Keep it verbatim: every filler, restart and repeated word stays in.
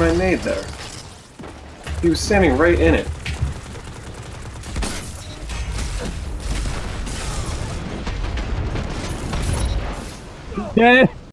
my nade there? He was standing right in it. Yeah.